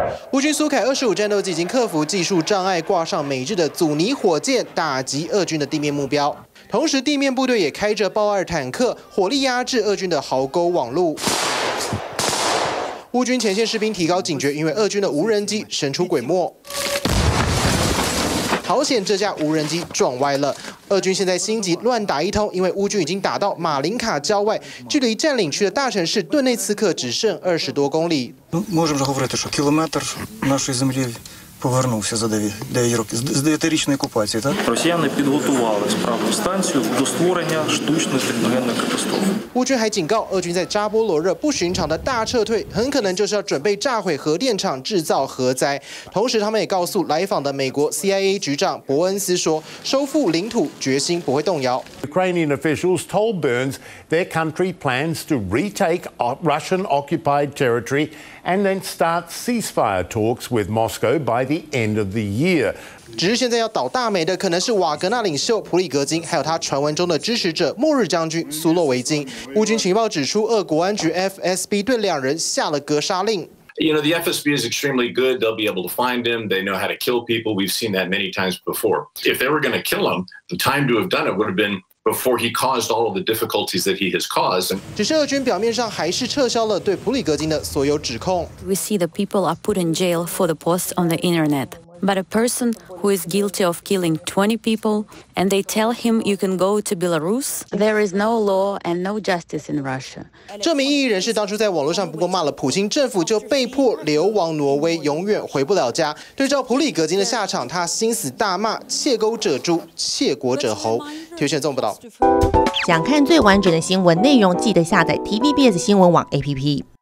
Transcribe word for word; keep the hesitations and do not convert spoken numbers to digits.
乌军苏凯二十五战斗机已经克服技术障碍，挂上美日的阻尼火箭，打击俄军的地面目标。同时，地面部队也开着豹二坦克，火力压制俄军的壕沟网路。 乌军前线士兵提高警觉，因为俄军的无人机神出鬼没。好险，这架无人机撞歪了。俄军现在心急，乱打一通，因为乌军已经打到马林卡郊外，距离占领区的大城市顿内茨克只剩二十多公里。 Можемо вже говорити, що кілометр нашої землі повернувся за дев'ять років з дев'ятирічної окупації, так? Росіяни підготували справну станцію до створення штучної техногенної катастрофи. 乌军还警告，俄军在扎波罗热不寻常的大撤退，很可能就是要准备炸毁核电厂，制造核灾。同时，他们也告诉来访的美国 C I A 局长伯恩斯说，收复领土决心不会动摇。 Ukrainian officials told Burns their country plans to retake Russian-occupied territory and then start ceasefire talks with Moscow by the end of the year. 只是现在要倒大霉的可能是瓦格纳领袖普里格金，还有他传闻中的支持者末日将军苏洛维金。乌军情报指出，俄国安局 F S B 对两人下了格杀令。 You know, the F S B is extremely good. They'll be able to find him. They know how to kill people. We've seen that many times before. If they were going to kill him, the time to have done it would have been before he caused all of the difficulties that he has caused. 只是俄军表面上还是撤销了对普里格金的所有指控。 We see the people are put in jail for the posts on the internet. But a person who is guilty of killing twenty people and they tell him you can go to Belarus, there is no law and no justice in Russia. 这名异议人士当初在网络上不过骂了普京政府，就被迫流亡挪威，永远回不了家。对照普里格金的下场，他心死大骂：“窃钩者诛，窃国者侯。”体育线综合报道。 想看最完整的新闻内容，记得下载 T V B S 新闻网 A P P。